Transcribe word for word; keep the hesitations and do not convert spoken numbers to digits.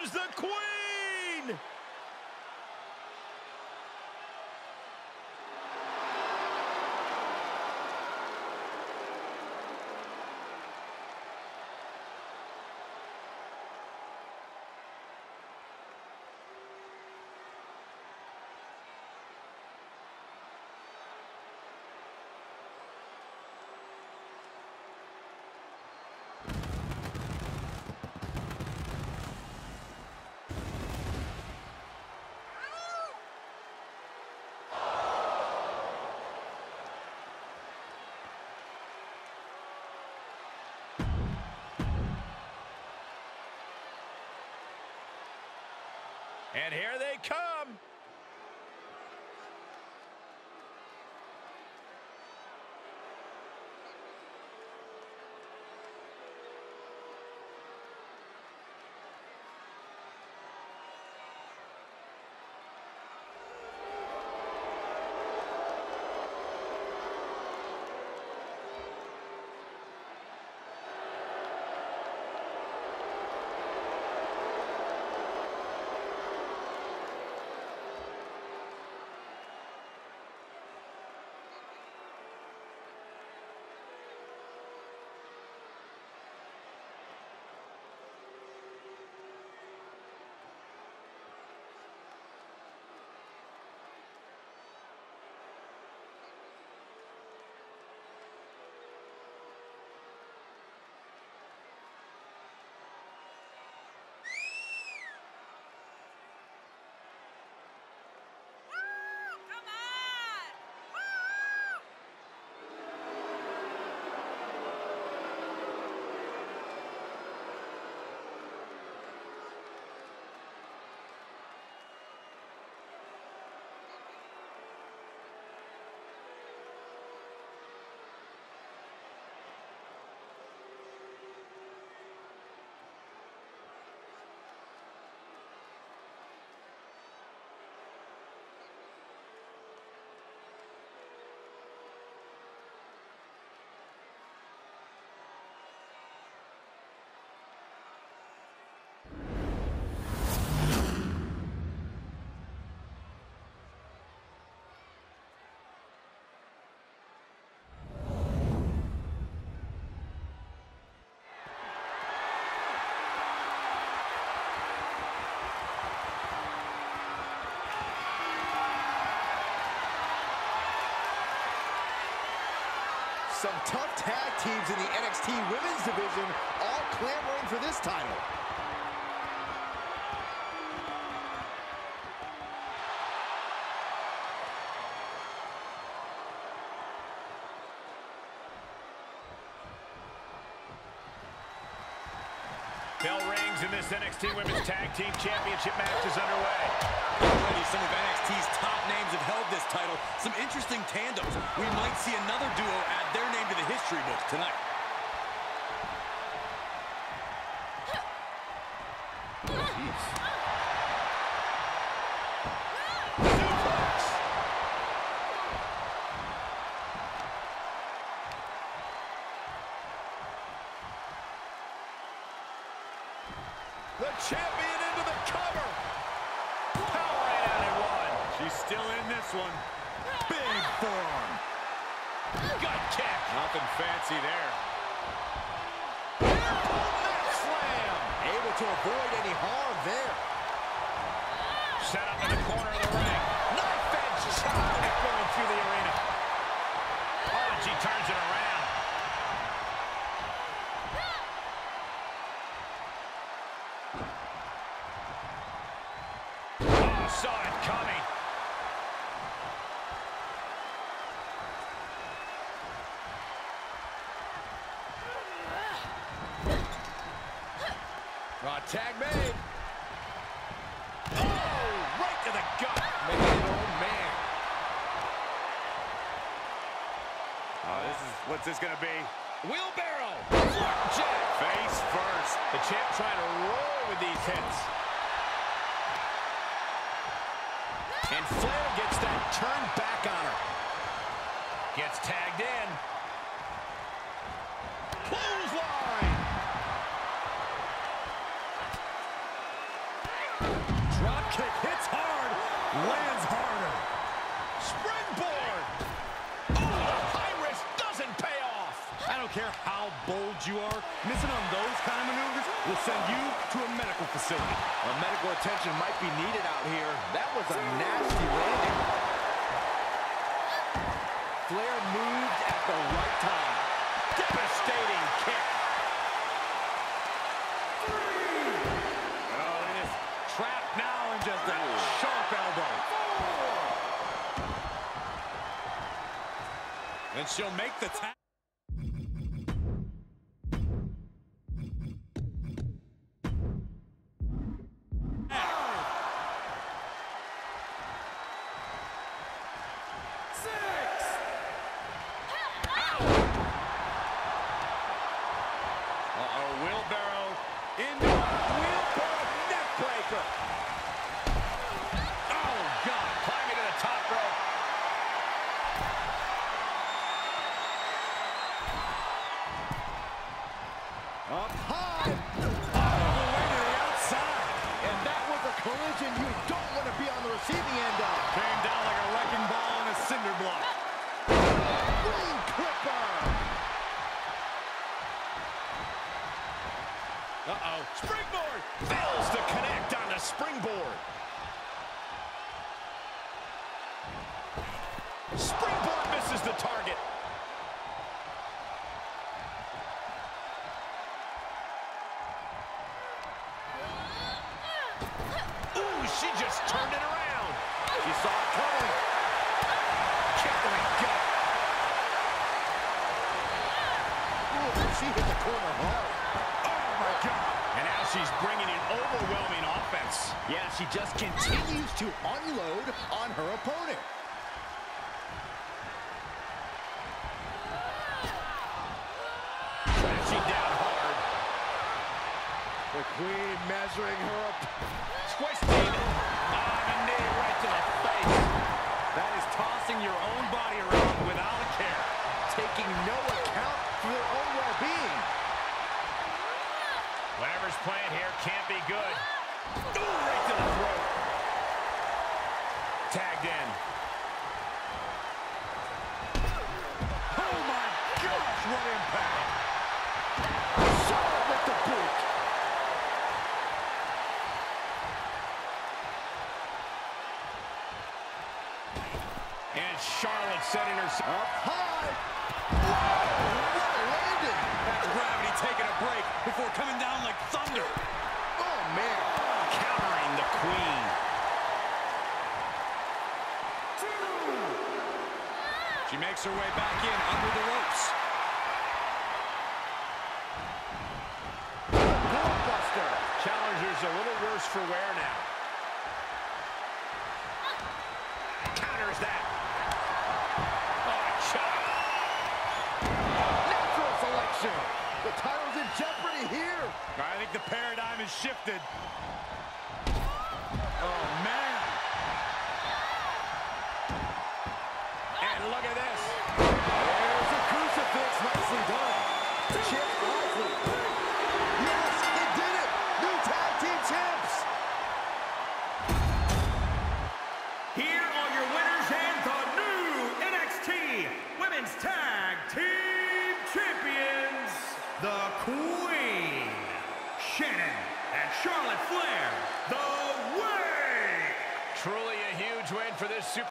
comes the Queen! And here they come. Some tough tag teams in the N X T Women's Division, all clamoring for this title. Bell rings and this N X T Women's Tag Team Championship match is underway. Already some of N X T's top names have held this title. Some interesting tandems. We might see another duo add their name to the history books tonight. The champion into the cover. Powering out at one. She's still in this one. Big forearm. Gut kick. Nothing fancy there. Neck slam. Able to avoid any harm there. Set up in the corner of the ring. Knife edge shot going through the arena. Oh, and she turns it around. Saw it coming. Raw tag made. Oh, right to the gut. Man, oh man. Oh, this is, what's this gonna be? Wheelbarrow. Flapjack. Face first. The champ trying to roll with these hits. And Flair gets that turn back on her. Gets tagged in. Clothesline. care how bold you are, missing on those kind of maneuvers will send you to a medical facility. Well, medical attention might be needed out here. That was a nasty landing. Flair moved at the right time. Devastating kick. Oh, it is trapped now in just a sharp elbow. And she'll make the tap. Uh-oh, wheelbarrow into a wheelbarrow neckbreaker. Oh, God, climbing to the top rope. Up high. All the way to the outside. And that was a collision you don't want to be on the receiving end of. Came down like a wrecking ball on a cinder block. Wing clipper. Uh-oh. Springboard. Fails to connect on the springboard. Springboard misses the target. Ooh, she just turned it around. She saw it coming. Kick to the gut. Ooh, she hit the corner hard. Oh, my God. And now she's bringing an overwhelming offense. Yeah, she just continues to unload on her opponent. Crashing down hard. The Queen measuring her up. Twisting. On a knee right to the face. That is tossing your own body around without a care. Taking no account for their own well-being. Whatever's playing here can't be good. Ooh, right to the throat. Tagged in. Oh, my gosh, what impact. Charlotte with the boot. And Charlotte setting herself Up high. Whoa, what a landing. That's gravity taking a break before coming down like thunder. Oh, man. countering the Queen. She makes her way back in under the ropes. Blockbuster. Challenger's a little worse for wear now. Counters that. Oh, chop. Natural selection. The title's in jeopardy here. I think the paradigm has shifted. Oh, man. And look at this. There's a crucifix. Nicely done. Chip Lashley. Yes, it did it. New tag team champs. Here are your winners and the new N X T Women's Tag Team Champions, the Queen, Shannon and Charlotte Flair, the Way. Truly a huge win for this super.